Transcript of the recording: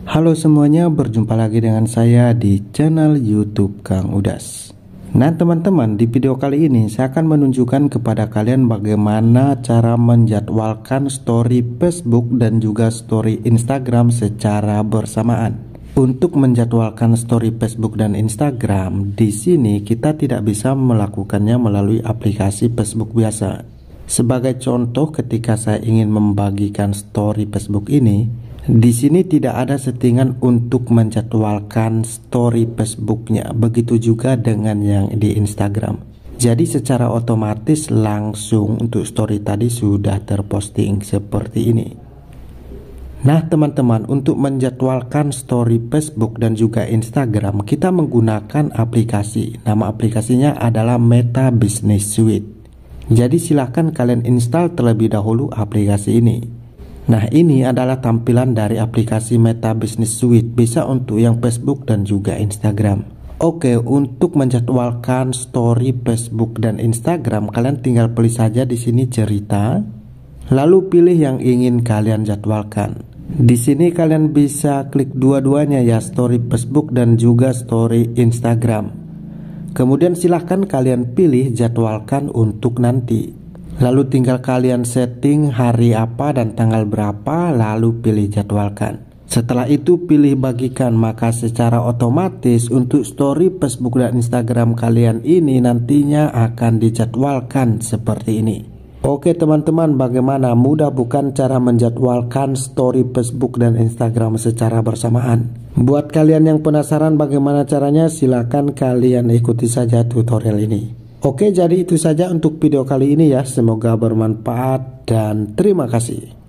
Halo semuanya, berjumpa lagi dengan saya di channel YouTube Kang Udas. Nah teman-teman, di video kali ini saya akan menunjukkan kepada kalian bagaimana cara menjadwalkan story Facebook dan juga story Instagram secara bersamaan. Untuk menjadwalkan story Facebook dan Instagram, di sini kita tidak bisa melakukannya melalui aplikasi Facebook biasa. Sebagai contoh, ketika saya ingin membagikan story Facebook ini, di sini tidak ada settingan untuk menjadwalkan story Facebooknya. Begitu juga dengan yang di Instagram. Jadi secara otomatis langsung untuk story tadi sudah terposting seperti ini. Nah teman-teman, untuk menjadwalkan story Facebook dan juga Instagram, kita menggunakan aplikasi. Nama aplikasinya adalah Meta Business Suite. Jadi silahkan kalian install terlebih dahulu aplikasi ini. Nah ini adalah tampilan dari aplikasi Meta Business Suite, bisa untuk yang Facebook dan juga Instagram. Oke, untuk menjadwalkan story Facebook dan Instagram, kalian tinggal pilih saja di sini cerita, lalu pilih yang ingin kalian jadwalkan. Di sini kalian bisa klik dua-duanya ya, story Facebook dan juga story Instagram. Kemudian silahkan kalian pilih jadwalkan untuk nanti. Lalu tinggal kalian setting hari apa dan tanggal berapa, lalu pilih jadwalkan. Setelah itu pilih bagikan, maka secara otomatis untuk story Facebook dan Instagram kalian ini nantinya akan dijadwalkan seperti ini. Oke teman-teman, bagaimana? Mudah bukan cara menjadwalkan story Facebook dan Instagram secara bersamaan? Buat kalian yang penasaran bagaimana caranya, silakan kalian ikuti saja tutorial ini. Oke, jadi itu saja untuk video kali ini ya. Semoga bermanfaat dan terima kasih.